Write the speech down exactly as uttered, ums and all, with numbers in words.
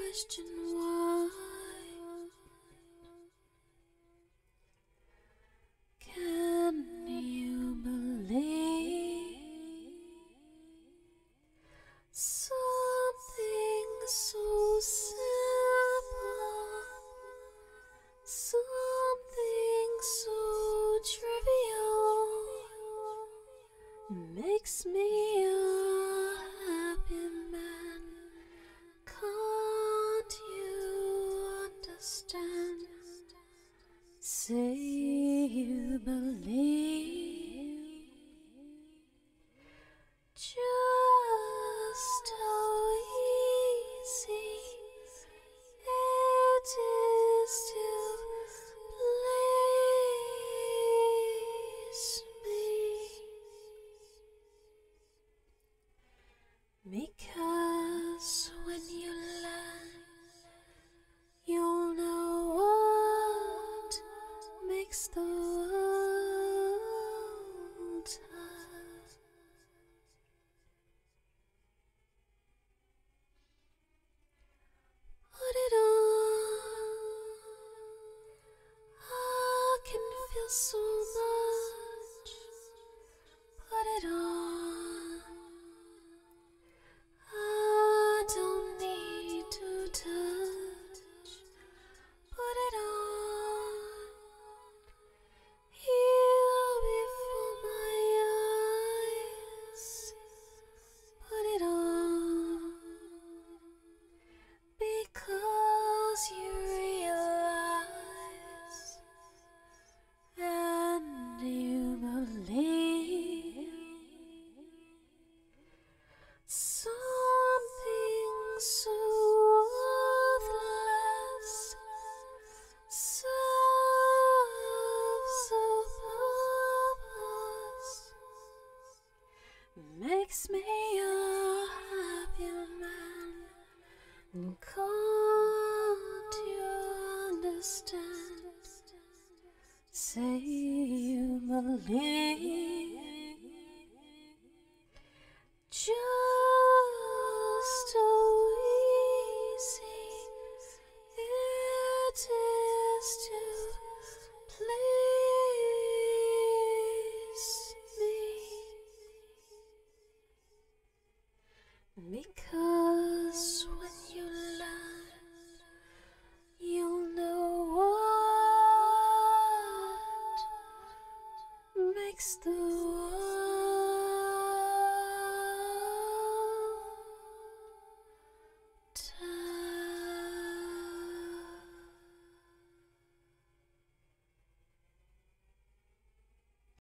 question why. Can you believe something so simple, something so trivial makes me a happy man? Can't you understand? Say you believe just how easy it is to please me. Because when you learn, you'll know what makes the world turn. Put it on, I can feel so much. Put it on, I don't need to touch. Put it on, here before my eyes. Put it on, because you realize and you believe something so worthless serves a purpose, makes me a happy man. Can't you understand? Say you believe just how easy it is to please me. Because when you learn, you'll know what makes the